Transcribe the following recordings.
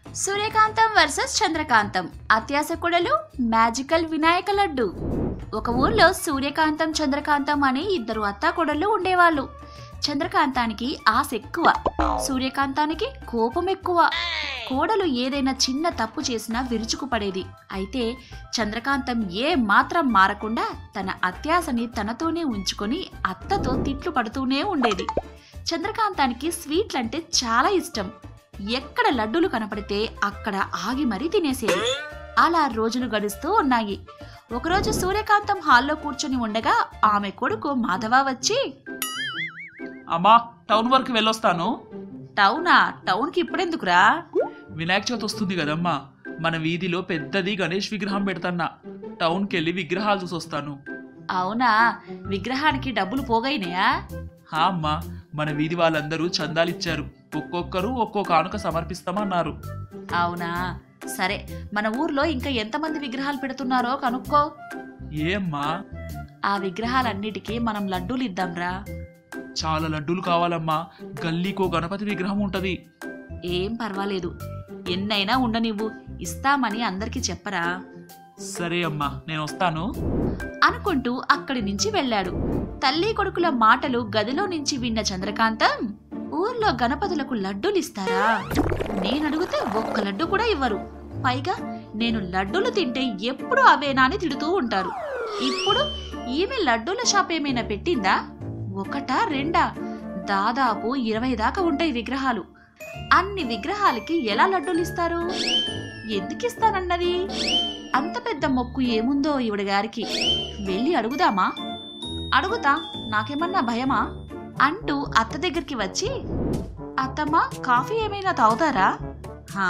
సూర్యకాంతం versus చంద్రకాంతం. అత్యాస కొడలు మ్యాజికల్ వినాయక లడ్డు. ఒక ఊర్లో సూర్యకాంతం చంద్రకాంతం అనే ఇద్దరు అత్తాకొడళ్ళు ఉండేవాళ్ళు. చంద్రకాంతానికి ఆశ ఎక్కువ, సూర్యకాంతానికి కోపం ఎక్కువ. కోడలు ఏదైనా చిన్న తప్పు చేసినా విరుచుకుపడేది. అయితే చంద్రకాంతం ఏ మాత్రం మారకుండా తన అత్యాశని తనతోనే ఉంచుకొని అత్తతో తిట్లు పడుతూనే ఉండేది. చంద్రకాంతానికి స్వీట్లంటే చాలా ఇష్టం. ఎక్కడ లడ్డూలు కనపడితే అక్కడ ఆగి మరీ తినేసేది. అలా రోజులు గడుస్తూ ఉన్నాయి. ఒకరోజు సూర్యకాంతం హాల్లో కూర్చొని ఉండగా ఆమె కొడుకు మాధవ వచ్చి, అమ్మా, టౌన్ వరకు వెళ్ళొస్తాను. టౌనా? టౌన్కి ఇప్పుడెందుకురా? వినాయక చవితి వస్తుంది కదమ్మా, మన వీధిలో పెద్దది గణేష్ విగ్రహం పెడతన్నా. టౌన్కి వెళ్ళి విగ్రహాలు చూసొస్తాను. అవునా? విగ్రహానికి డబ్బులు పోగైనాయా? హా అమ్మా, మన వీధి వాళ్ళందరూ చందాలిచ్చారు. ఒక్కొక్కరు ఒక్కో కానుక సమర్పిస్తామన్నారు. అవునా? సరే, మన ఊర్లో ఇంకా ఎంతమంది విగ్రహాలు పెడుతున్నారో కనుక్కో. ఏ అమ్మా? ఆ విగ్రహాలన్నిటికీ మనం లడ్డూలు ఇద్దాంరా. చాలా లడ్డూలు కావాలమ్మా, గల్లీకో గణపతి విగ్రహం ఉంటది. ఏం పర్వాలేదు, ఎన్నైనా ఉండనివ్వు, ఇస్తామని అందరికీ చెప్పరా. సరే అమ్మా, నేను వస్తాను అనుకుంటూ అక్కడి నుంచి వెళ్ళాడు. తల్లి కొడుకుల మాటలు గదిలో నుంచి విన్న చంద్రకాంతం, ఊర్లో గణపతులకు లడ్డూలు ఇస్తారా? నేనడిగితే ఒక్క లడ్డు కూడా ఇవ్వరు. పైగా నేను లడ్డూలు తింటే ఎప్పుడు అవేనా అని తిడుతూ ఉంటారు. ఇప్పుడు ఈమె లడ్డూల షాప్ ఏమైనా పెట్టిందా? ఒకటా రెండా? దాదాపు 20 దాకా ఉంటాయి విగ్రహాలు. అన్ని విగ్రహాలకి ఎలా లడ్డూలు ఇస్తారు? ఎందుకు ఇస్తానన్నది? అంత పెద్ద మొక్కు ఏముందో ఈవిడ గారికి? వెళ్ళి అడుగుదామా? అడుగుతా, నాకేమన్నా భయమా? అంటూ అత్త దగ్గరికి వచ్చి, అత్తమ్మా, కాఫీ ఏమైనా తాగుతారా? హా,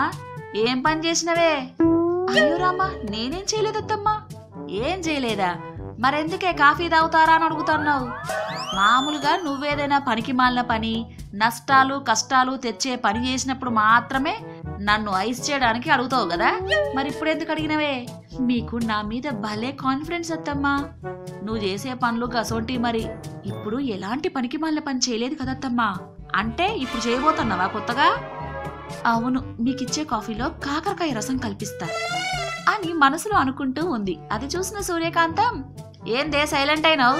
ఏం పని చేసినవే? అయ్యో రామ్మా, నేనేం చేయలేదత్తమ్మా. ఏం చేయలేదా? మరెందుకే కాఫీ తాగుతారా అని అడుగుతున్నావు? మామూలుగా నువ్వేదైనా పనికి మాలిన పని, నష్టాలు కష్టాలు తెచ్చే పని చేసినప్పుడు మాత్రమే నన్ను ఐస్ చేయడానికి అడుగుతావు కదా. మరి ఇప్పుడు ఎందుకు అడిగినవే? మీకు నా మీద భలే కాన్ఫిడెన్స్ అత్తమ్మా. నువ్వు చేసే పనులు గసోంటి. మరి ఇప్పుడు ఎలాంటి పనికి మాలిన పని చేయలేదు కదత్తమ్మా. అంటే ఇప్పుడు చేయబోతున్నావా కొత్తగా? అవును, మీకిచ్చే కాఫీలో కాకరకాయ రసం కల్పిస్తా అని మనసులో అనుకుంటూ ఉంది. అది చూసిన సూర్యకాంతం, ఏందే సైలెంట్ అయినావు?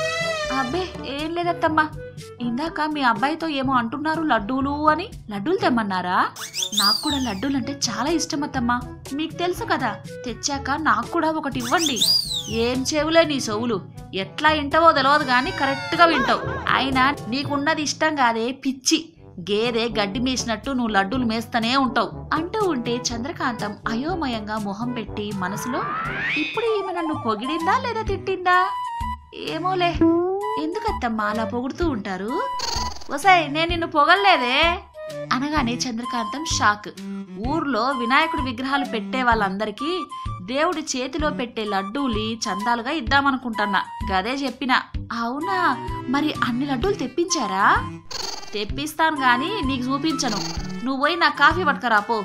అబ్బే ఏం లేదత్తమ్మా, ఇందాక మీ అబ్బాయితో ఏమో అంటున్నారు లడ్డూలు అని. లడ్డూలు తెమ్మన్నారా? నాకు కూడా లడ్డూలు అంటే చాలా ఇష్టం అత్తమ్మా. మీకు తెలుసు కదా, తెచ్చాక నాకు కూడా ఒకటి ఇవ్వండి. ఏం చెవులే నీ చెవులు, ఎట్లా వింటావో తెలియదు గాని కరెక్ట్ గా వింటావు. అయినా నీకున్నది ఇష్టం కాదే పిచ్చి గేదె గడ్డి మేసినట్టు నువ్వు లడ్డూలు మేస్తూనే ఉంటావు అంటూ ఉంటే చంద్రకాంతం అయోమయంగా మొహం పెట్టి మనసులో, ఇప్పుడు ఈమె నన్ను పొగిడిందా లేదా తిట్టిందా? ఏమోలే, ఎందుకత్తమ్మా అలా పొగుడుతూ ఉంటారు? వసాయ్, నేను నిన్ను పొగల్లేదే అనగానే చంద్రకాంతం షాక్. ఊర్లో వినాయకుడి విగ్రహాలు పెట్టే వాళ్ళందరికీ దేవుడి చేతిలో పెట్టే లడ్డూలి చందాలుగా ఇద్దామనుకుంటున్నా, గదే చెప్పినా. అవునా? మరి అన్ని లడ్డూలు తెప్పించారా? తెప్పిస్తాను గాని నీకు చూపించను. నువ్వు పోయి నా కాఫీ పట్టుకరాపో.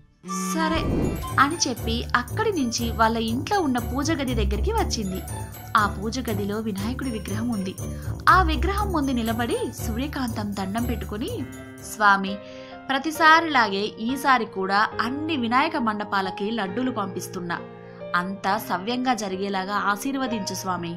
సరే అని చెప్పి అక్కడి నుంచి వాళ్ళ ఇంట్లో ఉన్న పూజ గది దగ్గరికి వచ్చింది. ఆ పూజ గదిలో వినాయకుడి విగ్రహం ఉంది. ఆ విగ్రహం ముందు నిలబడి సూర్యకాంతం దండం పెట్టుకుని, స్వామి, ప్రతిసారిలాగే ఈసారి కూడా అన్ని వినాయక మండపాలకి లడ్డూలు పంపిస్తున్నా. అంతా సవ్యంగా జరిగేలాగా ఆశీర్వదించు స్వామి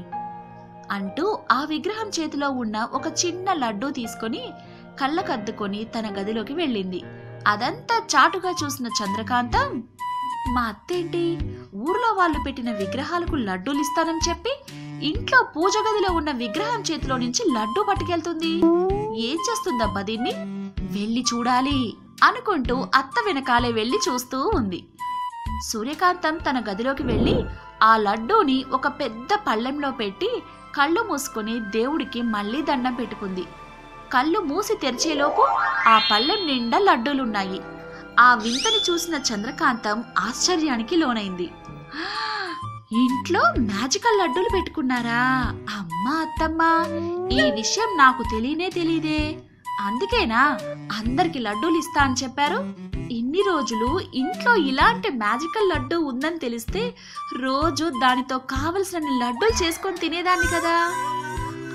అంటూ ఆ విగ్రహం చేతిలో ఉన్న ఒక చిన్న లడ్డూ తీసుకొని కళ్ళకద్దుకొని తన గదిలోకి వెళ్ళింది. అదంతా చాటుగా చూసిన చంద్రకాంతం, మా అత్తేంటి ఊర్లో వాళ్ళు పెట్టిన విగ్రహాలకు లడ్డూలు ఇస్తానని చెప్పి ఇంట్లో పూజ గదిలో ఉన్న విగ్రహం చేతిలో నుంచి లడ్డూ పట్టుకెళ్తుంది? ఏం చేస్తుందబ్బా దీన్ని? వెళ్ళి చూడాలి అనుకుంటూ అత్త వెనకాలే వెళ్లి చూస్తూ ఉంది. సూర్యకాంతం తన గదిలోకి వెళ్లి ఆ లడ్డూని ఒక పెద్ద పళ్ళెంలో పెట్టి కళ్ళు మూసుకొని దేవుడికి మళ్లీ దండం పెట్టుకుంది. కళ్ళు మూసి తెరిచేలోపు ఆ పళ్ళెం నిండా లడ్డూలున్నాయి. ఆ వింతని చూసిన చంద్రకాంతం ఆశ్చర్యానికి లోనైంది. ఇంట్లో మ్యాజికల్ లడ్డూలు పెట్టుకున్నారా? అమ్మా అత్తమ్మా, ఈ విషయం నాకు తెలీదే. అందుకేనా అందరికి లడ్డూలు ఇస్తా అని చెప్పారు? ఇన్ని రోజులు ఇంట్లో ఇలాంటి మ్యాజికల్ లడ్డూ ఉందని తెలిస్తే రోజు దానితో కావలసిన లడ్డూలు చేసుకొని తినేదాన్ని కదా.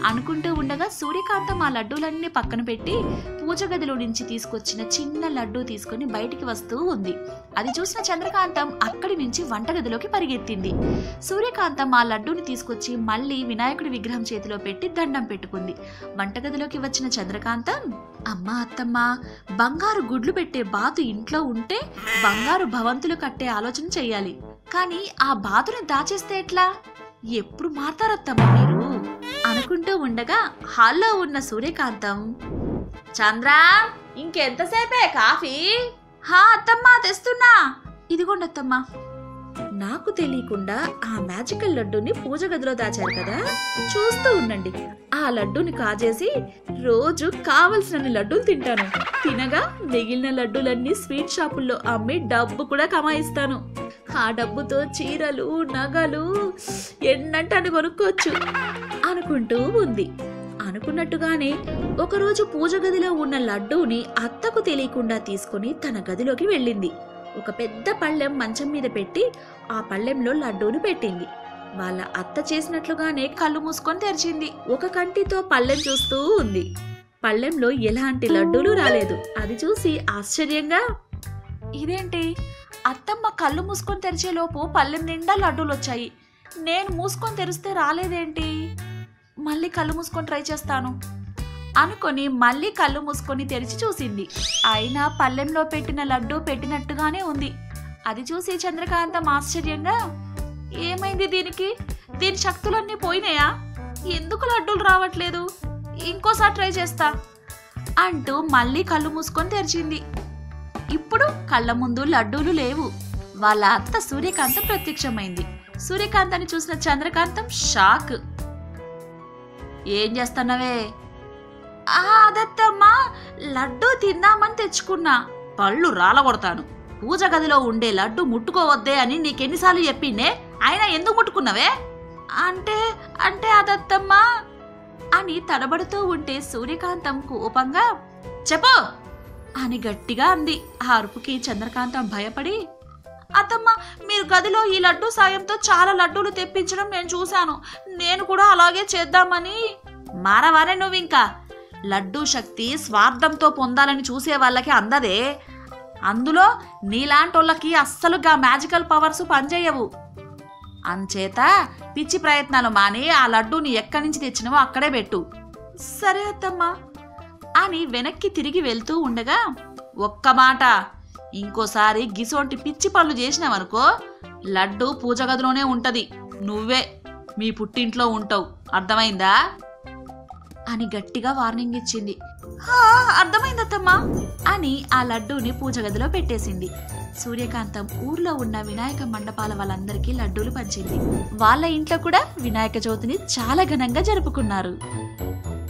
అనుకుంటూ ఉండగా సూర్యకాంతం ఆ లడ్డూలన్నీ పక్కన పెట్టి పూజ గదిలో నుంచి తీసుకొచ్చిన చిన్న లడ్డూ తీసుకుని బయటికి వస్తూ ఉంది. అది చూసిన చంద్రకాంతం అక్కడి నుంచి వంటగదిలోకి పరిగెత్తింది. సూర్యకాంతం ఆ లడ్డూని తీసుకొచ్చి మళ్ళీ వినాయకుడి విగ్రహం చేతిలో పెట్టి దండం పెట్టుకుంది. వంటగదిలోకి వచ్చిన చంద్రకాంతం, అమ్మా అత్తమ్మ, బంగారు గుడ్లు పెట్టే బాతు ఇంట్లో ఉంటే బంగారు భవంతులు కట్టే ఆలోచన చెయ్యాలి. కానీ ఆ బాతుని దాచేస్తే ఎట్లా? ఎప్పుడు మారతారత్తమ్మ మీరు అనుకుంటూ ఉండగా హాల్లో ఉన్న సూర్యకాంతం, చంద్ర, ఇంకెంతసేపే కాఫీ? హా అత్తమ్మా, తెస్తున్నా. ఇదిగోండి అత్తమ్మా. నాకు తెలియకుండా ఆ మ్యాజికల్ లడ్డూని పూజ గదిలో దాచారు కదా, చూస్తూ ఉండండి. ఆ లడ్డూని కాజేసి రోజు కావలసిన లడ్డూలు తింటాను. తినగా మిగిలిన లడ్డూలన్నీ స్వీట్ షాపుల్లో అమ్మి డబ్బు కూడా కమాయిస్తాను. ఆ డబ్బుతో చీరలు, నగలు ఎన్నంటే అని కొనుక్కోవచ్చు అనుకుంటూ ఉంది. అనుకున్నట్టుగానే ఒకరోజు పూజ గదిలో ఉన్న లడ్డూని అత్తకు తెలియకుండా తీసుకుని తన గదిలోకి వెళ్ళింది. ఒక పెద్ద పళ్ళెం మంచం మీద పెట్టి ఆ పళ్ళెంలో లడ్డూని పెట్టింది. వాళ్ళ అత్త చేసినట్లుగానే కళ్ళు మూసుకొని తెరిచింది. ఒక కంటితో పళ్ళెం చూస్తూ ఉంది. పళ్ళెంలో ఎలాంటి లడ్డూలు రాలేదు. అది చూసి ఆశ్చర్యంగా, ఇదేంటి, అత్తమ్మ కళ్ళు మూసుకొని తెరిచేలోపు పళ్ళెం నిండా లడ్డూలు వచ్చాయి, నేను మూసుకొని తెరిస్తే రాలేదేంటి? మళ్ళీ కళ్ళు మూసుకొని ట్రై చేస్తాను అనుకొని మళ్ళీ కళ్ళు మూసుకొని తెరిచి చూసింది. అయినా పళ్ళెంలో పెట్టిన లడ్డూ పెట్టినట్టుగానే ఉంది. అది చూసి చంద్రకాంతం ఆశ్చర్యంగా, ఏమైంది దీనికి? దీని శక్తులన్నీ పోయినాయా? ఎందుకు లడ్డూలు రావట్లేదు? ఇంకోసారి ట్రై చేస్తా అంటూ మళ్ళీ కళ్ళు మూసుకొని తెరిచింది. ఇప్పుడు కళ్ళ ముందు లడ్డూలు లేవు. వాళ్ళ అత్త సూర్యకాంతం ప్రత్యక్షమైంది. సూర్యకాంతాన్ని చూసిన చంద్రకాంతం షాక్. ఏం చేస్తున్నావే? అదత్తమ్మా, లడ్డూ తిందామని తెచ్చుకున్నా. పళ్ళు రాలగొడతాను. పూజ గదిలో ఉండే లడ్డు ముట్టుకోవద్దే అని నీకెన్నిసార్లు చెప్పిండే, అయినా ఎందుకు ముట్టుకున్నావే? అంటే అంటే అదత్తమ్మా అని తడబడుతూ ఉంటే సూర్యకాంతం కోపంగా, చెప్పు అని గట్టిగా అంది. ఆ అరుపుకి చంద్రకాంతం భయపడి, అత్తమ్మ, మీరు గదిలో ఈ లడ్డూ సాయంతో చాలా లడ్డూలు తెప్పించడం నేను చూశాను. నేను కూడా అలాగే చేద్దామని. మారవారే నువ్వింకా. లడ్డూ శక్తి స్వార్థంతో పొందాలని చూసే వాళ్ళకి అందదే. అందులో నీలాంటోళ్ళకి అస్సలుగా మ్యాజికల్ పవర్స్ పనిచేయవు. అంచేత పిచ్చి ప్రయత్నాలు మాని ఆ లడ్డూని ఎక్కడి నుంచి తెచ్చినవో అక్కడే పెట్టు. సరే అత్తమ్మా అని వెనక్కి తిరిగి వెళ్తూ ఉండగా, ఒక్క మాట, ఇంకోసారి గిసోంటి పిచ్చి పనులు చేసినావనుకో లడ్డు పూజ గదిలోనే ఉంటది, నువ్వే మీ పుట్టింట్లో ఉంటావు, అర్థమైందా అని గట్టిగా వార్నింగ్ ఇచ్చింది. అర్థమైందత్తమ్మా అని ఆ లడ్డూని పూజ గదిలో పెట్టేసింది. సూర్యకాంతం ఊర్లో ఉన్న వినాయక మండపాల వాళ్ళందరికీ లడ్డూలు పంచింది. వాళ్ళ ఇంట్లో కూడా వినాయక చవితిని చాలా ఘనంగా జరుపుకున్నారు.